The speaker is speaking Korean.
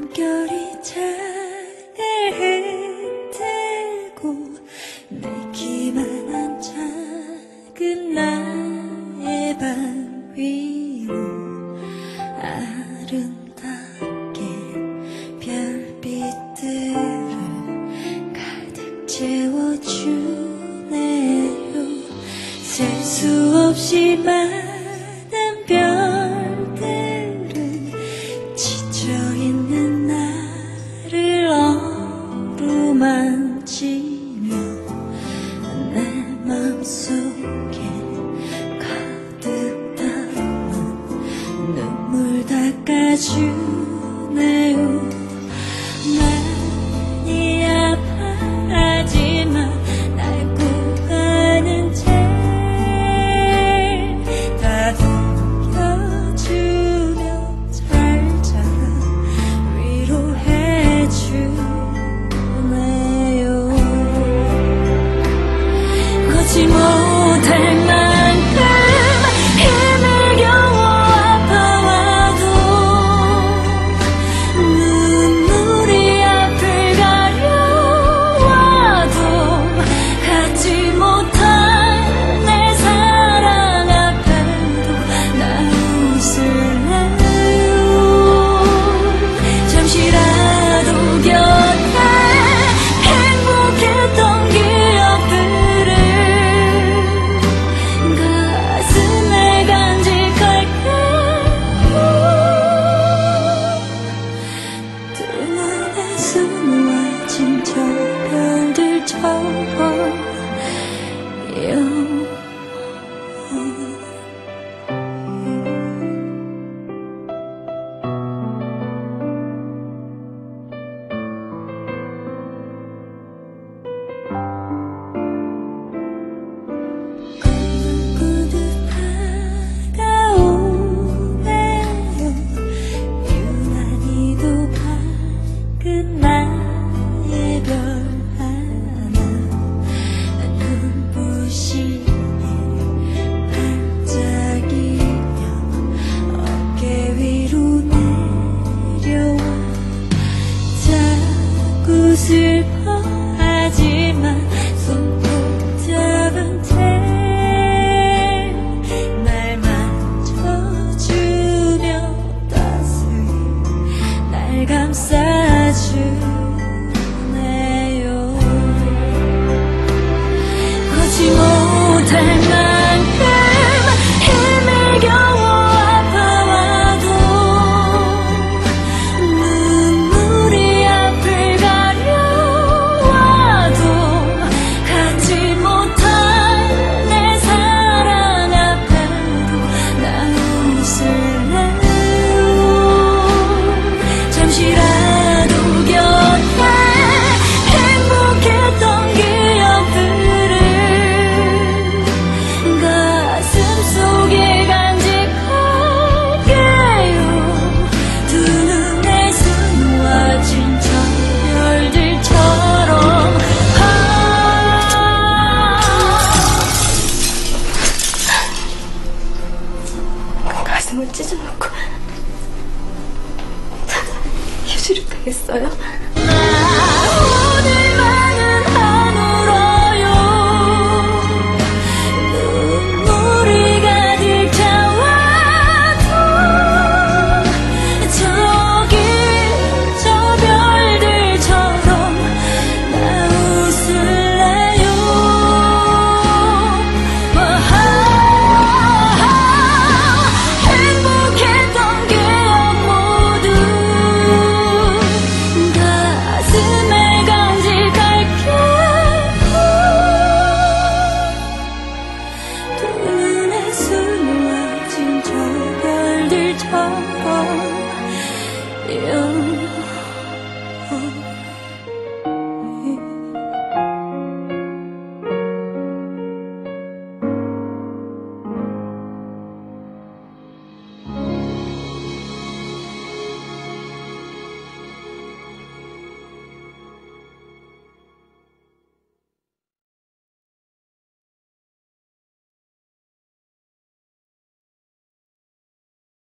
물결이 창을 흔들고 내기만한 작은 나의 방 위로 아름답게 별빛들을 가득 채워주네요. 셀 수 없이 많은 별들은 지쳐있는 나를 어루만지며 내 맘속에 가득 담은 눈물 닦아주네요. 많이 아파하지만 날 구하는 채 다독여주며 잘 자라 위로해주네요. 걷지 못할 만큼 힘을 겨워 아파와도 눈물이 앞을 가려와도 갖지 못한 내 사랑 앞에도 나 웃을래요. 잠시라도 곁에 행복했던 기억들을 가슴에 간직할게요. 두 눈에서 놓아진 저 별들처럼 꾸듯 다가오네요. 유난히도 밝은 나의 별 하나 눈부시게 반짝이며 어깨 위로 내려와 자꾸 슬퍼하지만 손 꼭 잡은 채 날 만져주며 따스히 날 감싸주네요. 걷지 못할 만큼 힘을 겨워 아파와도 눈물이 앞을 가려와도 갖지 못한 내 사랑 앞에도 나 웃을래요. 잠시라도 곁에 행복했던 기억들을 가슴 속에 간직할게요. 두 눈에서 놓아진 저 별들처럼 가슴을 찢어놓고 예술을 가겠어요?